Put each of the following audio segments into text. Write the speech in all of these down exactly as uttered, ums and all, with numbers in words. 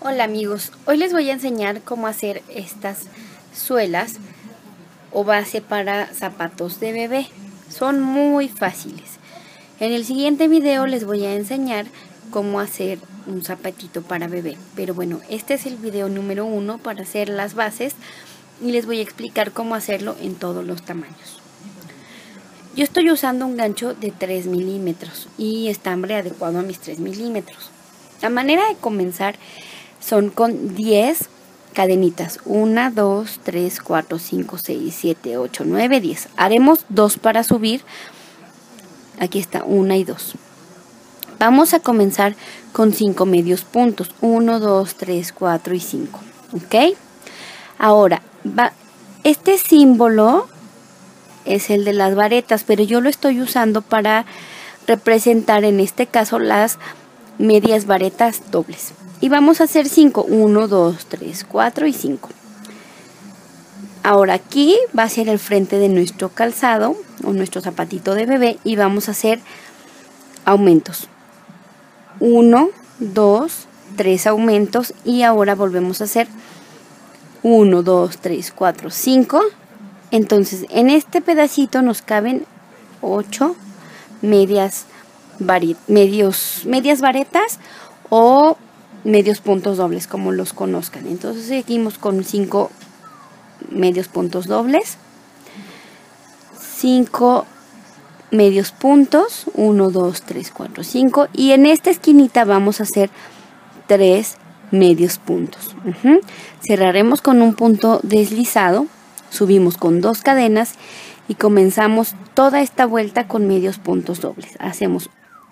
Hola amigos, hoy les voy a enseñar cómo hacer estas suelas o base para zapatos de bebé. Son muy fáciles. En el siguiente video les voy a enseñar cómo hacer un zapatito para bebé. Pero bueno, este es el video número uno para hacer las bases y les voy a explicar cómo hacerlo en todos los tamaños. Yo estoy usando un gancho de tres milímetros y estambre adecuado a mis tres milímetros. La manera de comenzar son con diez cadenitas. uno, dos, tres, cuatro, cinco, seis, siete, ocho, nueve, diez. Haremos dos para subir. Aquí está, una y dos. Vamos a comenzar con cinco medios puntos. uno, dos, tres, cuatro y cinco. ¿Ok? Ahora, va, este símbolo es el de las varetas, pero yo lo estoy usando para representar en este caso las medias varetas dobles. Y vamos a hacer cinco. uno, dos, tres, cuatro y cinco. Ahora aquí va a ser el frente de nuestro calzado o nuestro zapatito de bebé y vamos a hacer aumentos. uno, dos, tres aumentos y ahora volvemos a hacer uno, dos, tres, cuatro, cinco. Entonces en este pedacito nos caben ocho medias, medios, medias varetas o medios puntos dobles, como los conozcan. Entonces seguimos con cinco medios puntos dobles, cinco medios puntos, uno, dos, tres, cuatro, cinco, y en esta esquinita vamos a hacer tres medios puntos. Uh-huh. Cerraremos con un punto deslizado, subimos con dos cadenas y comenzamos toda esta vuelta con medios puntos dobles. Hacemos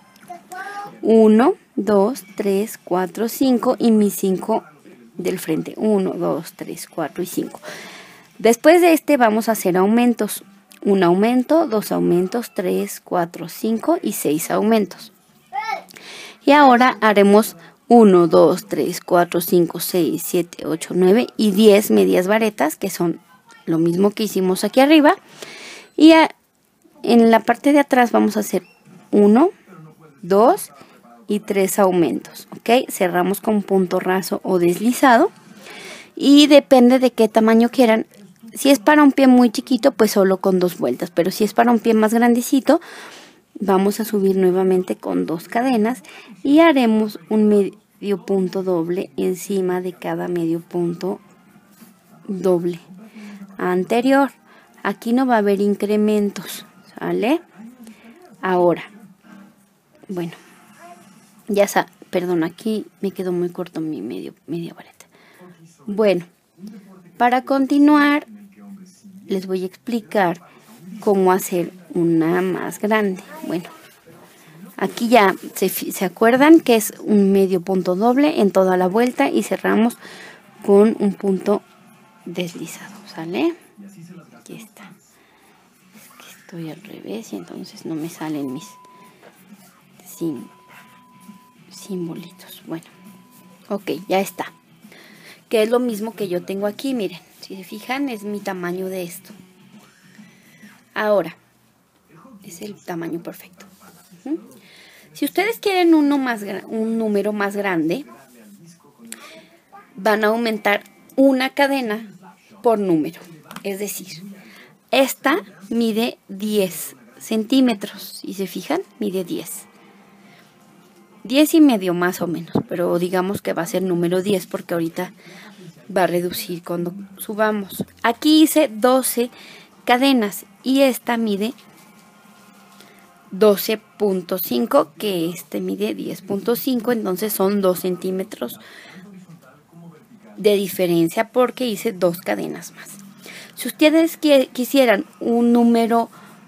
uno, dos, tres, cuatro, cinco y mis cinco del frente. uno, dos, tres, cuatro y cinco. Después de este vamos a hacer aumentos. Un aumento, dos aumentos, tres, cuatro, cinco y seis aumentos. Y ahora haremos uno, dos, tres, cuatro, cinco, seis, siete, ocho, nueve y diez medias varetas, que son lo mismo que hicimos aquí arriba. Y a, en la parte de atrás vamos a hacer uno, dos y tres aumentos, ¿ok? Cerramos con punto raso o deslizado y depende de qué tamaño quieran. Si es para un pie muy chiquito, pues solo con dos vueltas, pero si es para un pie más grandecito, vamos a subir nuevamente con dos cadenas y haremos un medio punto doble encima de cada medio punto doble anterior. Aquí no va a haber incrementos, ¿sale? Ahora, bueno, ya sa, perdón, aquí me quedó muy corto mi medio, media vareta. Bueno, para continuar, les voy a explicar cómo hacer una más grande. Bueno, aquí ya se, se acuerdan que es un medio punto doble en toda la vuelta y cerramos con un punto deslizado, ¿sale? Aquí está. Es que estoy al revés y entonces no me salen mis sim, simbolitos. Bueno, ok, ya está. Que es lo mismo que yo tengo aquí, miren. Si se fijan, es mi tamaño de esto. Ahora, es el tamaño perfecto. Uh-huh. Si ustedes quieren uno más, un número más grande, van a aumentar una cadena por número. Es decir, esta mide diez centímetros. Si se fijan, mide diez. diez y medio más o menos, pero digamos que va a ser número diez porque ahorita va a reducir cuando subamos. Aquí hice doce cadenas y esta mide doce punto cinco, que este mide diez punto cinco, entonces son dos centímetros de diferencia porque hice dos cadenas más. Si ustedes quisieran un número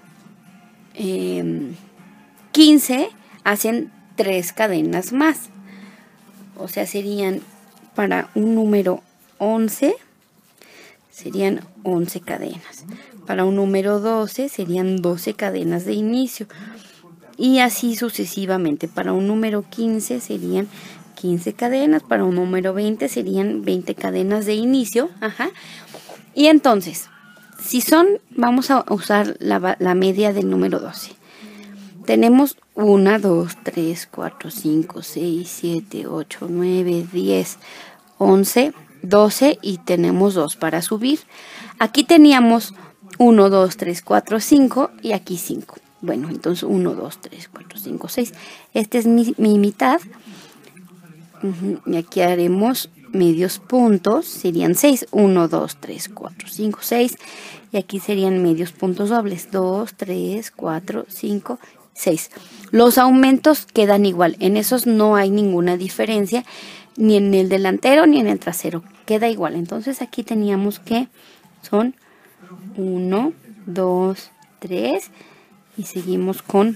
eh, quince, hacen tres cadenas más, o sea, serían para un número once, serían once cadenas. Para un número doce serían doce cadenas de inicio. Y así sucesivamente. Para un número quince serían quince cadenas. Para un número veinte serían veinte cadenas de inicio. Ajá. Y entonces, si son, vamos a usar la, la media del número doce. Tenemos uno, dos, tres, cuatro, cinco, seis, siete, ocho, nueve, diez, once, doce y tenemos dos para subir. Aquí teníamos uno, dos, tres, cuatro, cinco y aquí cinco. Bueno, entonces uno, dos, tres, cuatro, cinco, seis. Esta es mi, mi mitad. Uh-huh. Y aquí haremos medios puntos, serían seis. uno, dos, tres, cuatro, cinco, seis. Y aquí serían medios puntos dobles. dos, tres, cuatro, cinco, seis. Los aumentos quedan igual. En esos no hay ninguna diferencia. Ni en el delantero ni en el trasero. Queda igual. Entonces aquí teníamos que son uno, dos, tres. Y seguimos con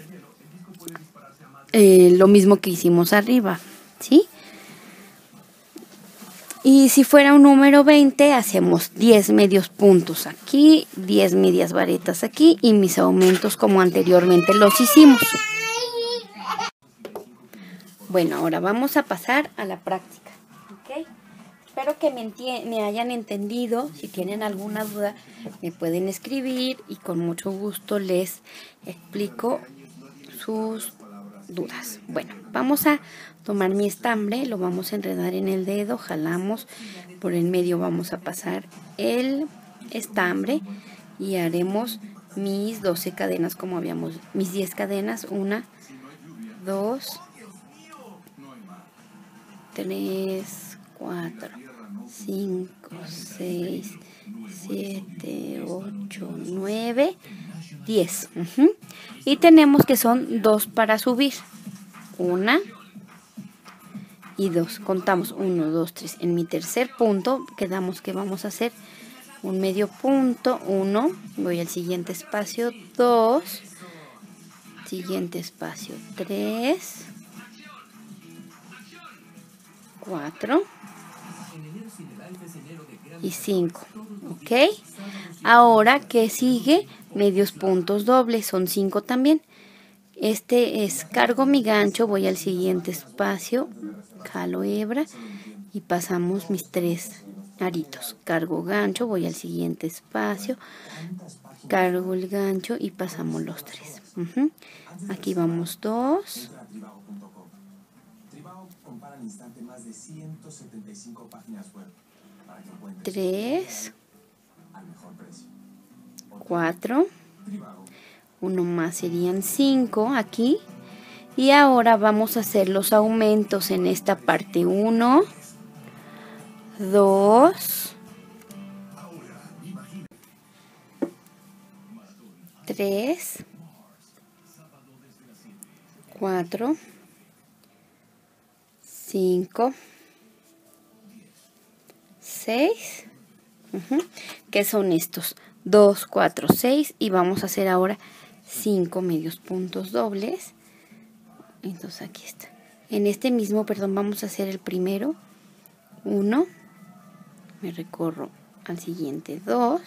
eh, lo mismo que hicimos arriba. ¿Sí? Y si fuera un número veinte, hacemos diez medios puntos aquí, diez medias varetas aquí y mis aumentos como anteriormente los hicimos. Bueno, ahora vamos a pasar a la práctica. ¿Okay? Espero que me, me hayan entendido. Si tienen alguna duda, me pueden escribir y con mucho gusto les explico sus dudas. Bueno, vamos a tomar mi estambre, lo vamos a enredar en el dedo, jalamos por el medio, vamos a pasar el estambre y haremos mis doce cadenas como habíamos, mis diez cadenas, una, dos, tres, cuatro, cinco, seis, siete, ocho, nueve, diez. Uh-huh. Y tenemos que son dos para subir. Una y dos. Contamos uno, dos, tres. En mi tercer punto quedamos que vamos a hacer un medio punto. Uno. Voy al siguiente espacio. Dos. Siguiente espacio. Tres. Cuatro. Y cinco. ¿Ok? Ahora, ¿qué sigue? Medios puntos dobles. Son cinco también. Este es cargo mi gancho, voy al siguiente espacio, jalo hebra y pasamos mis tres aritos. Cargo gancho, voy al siguiente espacio, cargo el gancho y pasamos los tres. Uh-huh. Aquí vamos dos. Tres. Cuatro. Uno más serían cinco aquí. Y ahora vamos a hacer los aumentos en esta parte. Uno, dos, tres, cuatro, cinco, seis. Uh-huh. ¿Qué son estos? dos, cuatro, seis. Y vamos a hacer ahora cinco medios puntos dobles. Entonces aquí está. En este mismo, perdón, vamos a hacer el primero. uno. Me recorro al siguiente. dos.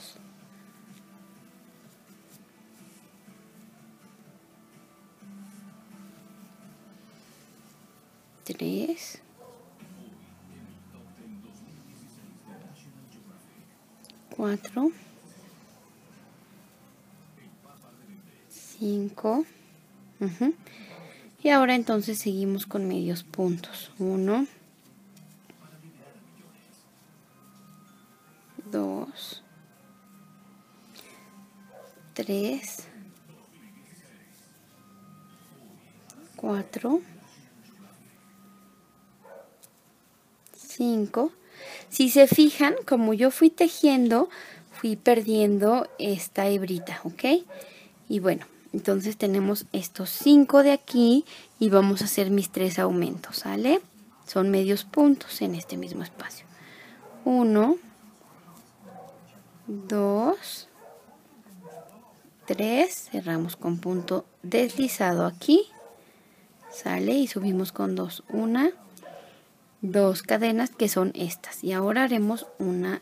tres. cuatro. cinco. Uh-huh. Y ahora entonces seguimos con medios puntos. uno, dos, tres, cuatro, cinco. Si se fijan, como yo fui tejiendo, fui perdiendo esta hebrita, ¿ok? Y bueno, entonces tenemos estos cinco de aquí y vamos a hacer mis tres aumentos, ¿sale? Son medios puntos en este mismo espacio. uno, dos, tres, cerramos con punto deslizado aquí, sale y subimos con dos, una, dos cadenas que son estas. Y ahora haremos una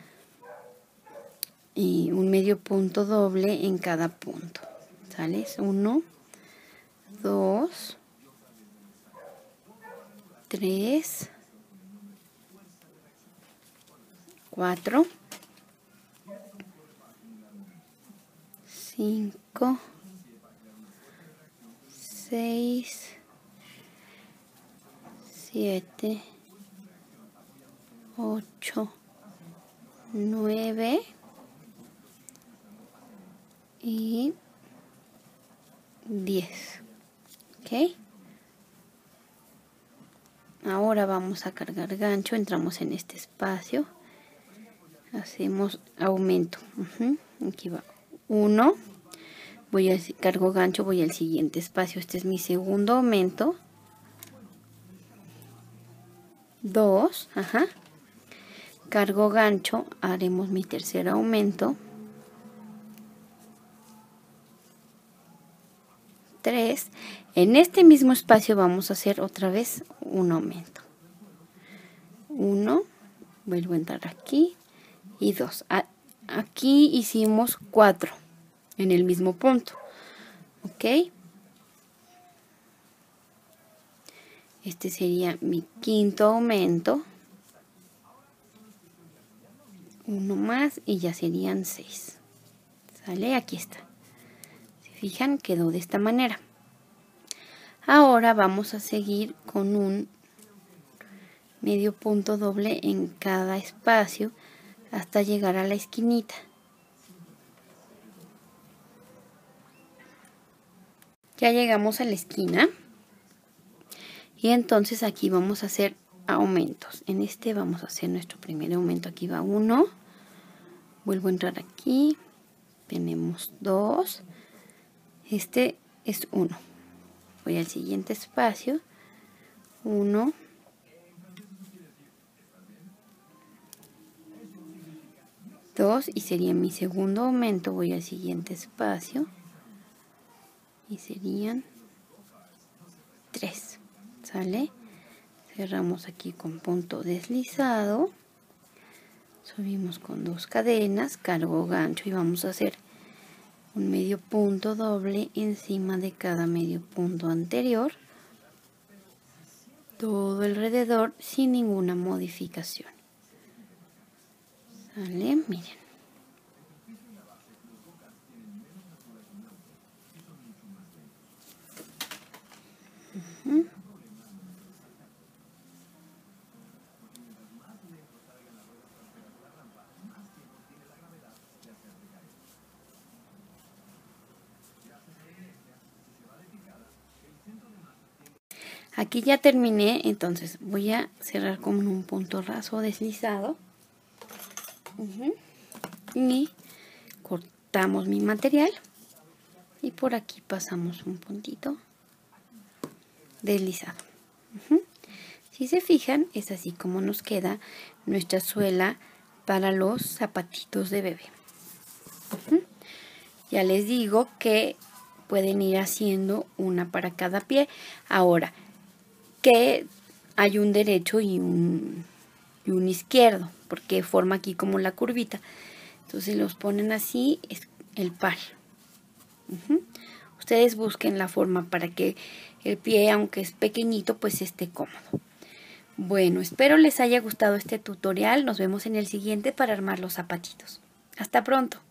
y un medio punto doble en cada punto. ¿Sale? uno, dos, tres, cuatro, cinco, seis, siete, ocho, nueve y diez. ¿Ok? Ahora vamos a cargar gancho, entramos en este espacio, hacemos aumento. Uh-huh. Aquí va uno, voy a cargo gancho, voy al siguiente espacio, este es mi segundo aumento. dos, ajá. Cargo gancho, haremos mi tercer aumento. tres. En este mismo espacio vamos a hacer otra vez un aumento. uno, vuelvo a entrar aquí y dos. Aquí hicimos cuatro en el mismo punto. ¿Ok? Este sería mi quinto aumento. Uno más y ya serían seis. ¿Sale? Aquí está. Si fijan, quedó de esta manera. Ahora vamos a seguir con un medio punto doble en cada espacio hasta llegar a la esquinita. Ya llegamos a la esquina y entonces aquí vamos a hacer aumentos. En este vamos a hacer nuestro primer aumento. Aquí va uno, vuelvo a entrar aquí, tenemos dos, este es uno. Voy al siguiente espacio, uno, dos y sería mi segundo aumento. Voy al siguiente espacio y serían tres. ¿Sale? Cerramos aquí con punto deslizado, subimos con dos cadenas, cargo gancho y vamos a hacer un medio punto doble encima de cada medio punto anterior, todo alrededor sin ninguna modificación. ¿Sale? Miren. Uh-huh. Aquí ya terminé, entonces voy a cerrar con un punto raso deslizado. Uh-huh. Y cortamos mi material y por aquí pasamos un puntito deslizado. Uh-huh. Si se fijan, es así como nos queda nuestra suela para los zapatitos de bebé. Uh-huh. Ya les digo que pueden ir haciendo una para cada pie. Ahora, que hay un derecho y un, y un izquierdo, porque forma aquí como la curvita. Entonces los ponen así, es el par. Uh-huh. Ustedes busquen la forma para que el pie, aunque es pequeñito, pues esté cómodo. Bueno, espero les haya gustado este tutorial. Nos vemos en el siguiente para armar los zapatitos. Hasta pronto.